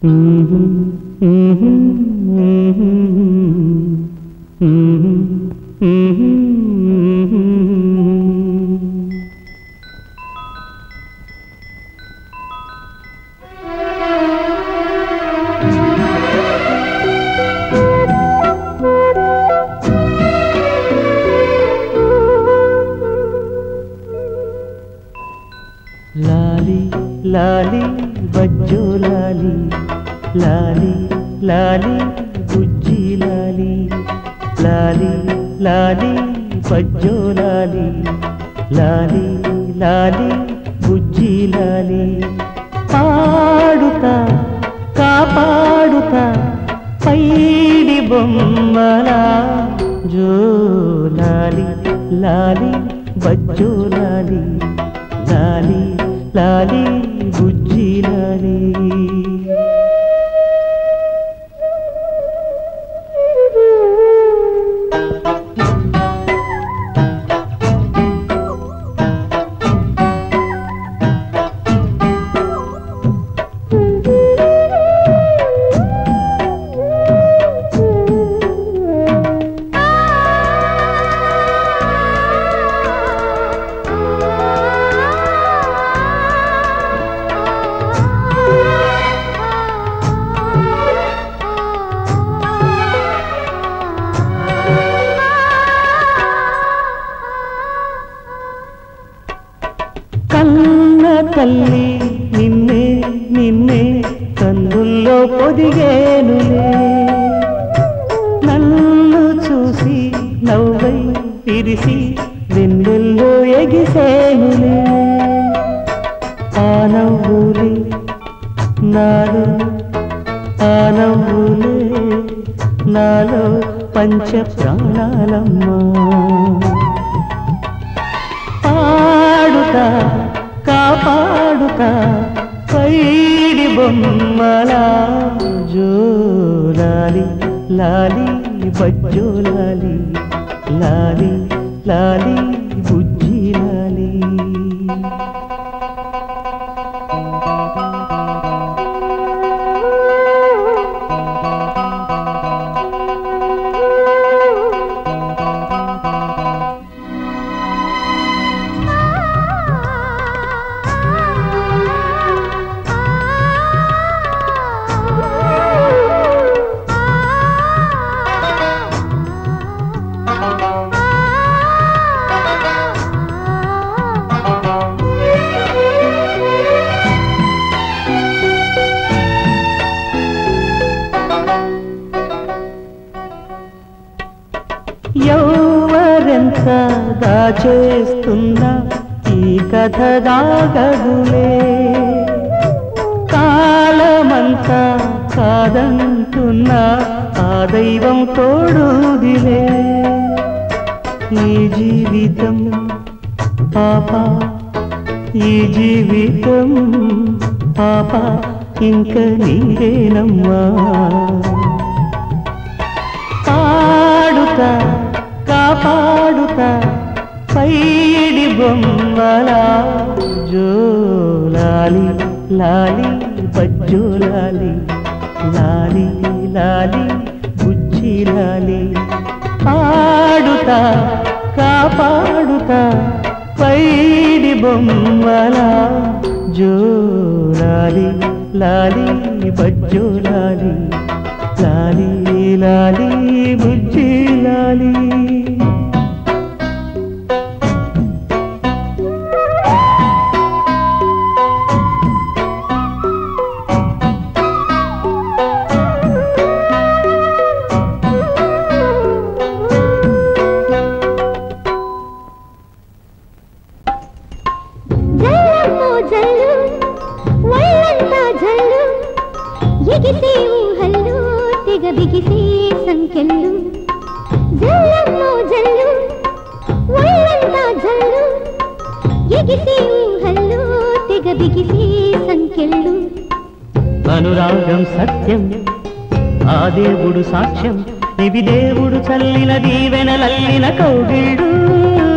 లాలి లాలి బజ్జో లాలి లాలి లాలి బుజ్జి లాలి లాలి లాలి బజ్జో లాలి లాలి లాలి బుజ్జి లాలి పాడుతా కాపాడుతా పైడి బొమ్మలా జో లాలి లాలి బజ్జో లాలి లాలి లాలి బుజ్జి లాలి కన్న తల్లి నిన్నే నిన్నే కన్నుల్లో పొదిగేనులే నన్ను చూసి నవ్వై విరిసి వెన్నెల్లో ఎగిసేనులే ఆ నవ్వులే నాలో ఆ నవ్వులే నాలో పంచ ప్రాణాలమ్మా పాడుతా కాపాడుతా పైడి బొమ్మలా జో లాలి లాలి బజ్జో లాలి లాలి లాలి బుజ్జి లాలి ఎవరెంత దాచేస్తున్నా ఈ కథ దాగదులే కాలమంతా కాదంటున్నా ఆ దైవం తోడుదిలే ఈ జీవితం పాప ఈ జీవితం పాప ఇంక నీదేనమ్మా పాడుతా కాపాడుతా పైడి బొమ్మలా జో లాలి లాలి బజ్జో లాలి లాలి లాలి బుజ్జి లాలి పాడుతా కాపాడుతా పైడి బొమ్మలా జో లాలి లాలి బజ్జో లాలి లాలి లాలి బుజ్జి లాలి ఎగిసే ఊహల్లో తెగ బిగిసే సంఖ్యలు జల్లమ్మో జల్లు ఒళ్ళంతా జల్లు ఎగిసే ఊహల్లో తెగ బిగిసే సంఖ్యలు అనురాగం సత్యం ఆ దేవుడు సాక్ష్యం ఇవి దేవుడు చల్లిన దీవెనలల్లిన కౌగిళ్ళు